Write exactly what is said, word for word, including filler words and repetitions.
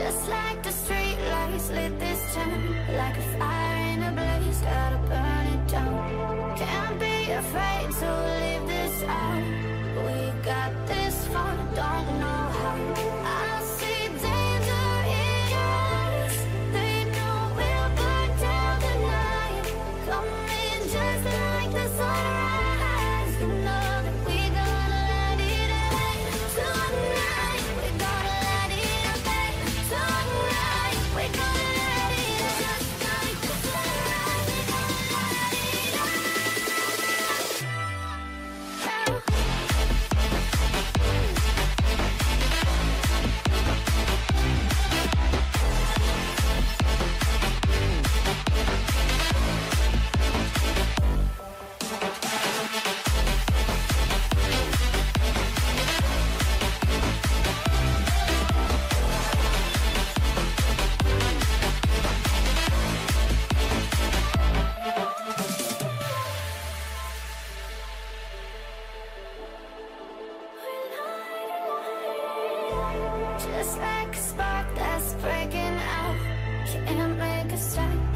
Just like the street lights lit this town, like a fire in a blaze, gotta burn it down. Can't be afraid to leave this out. We got this far, don't know how. I see danger in your eyes. They know we'll burn down the night. Coming just like the sunrise. You know that we gonna let it rain tonight. We gonna let it rain tonight. We gonna let it just like the sunrise. We gonna let it rain. Just like a spark that's breaking out, can't make a stop.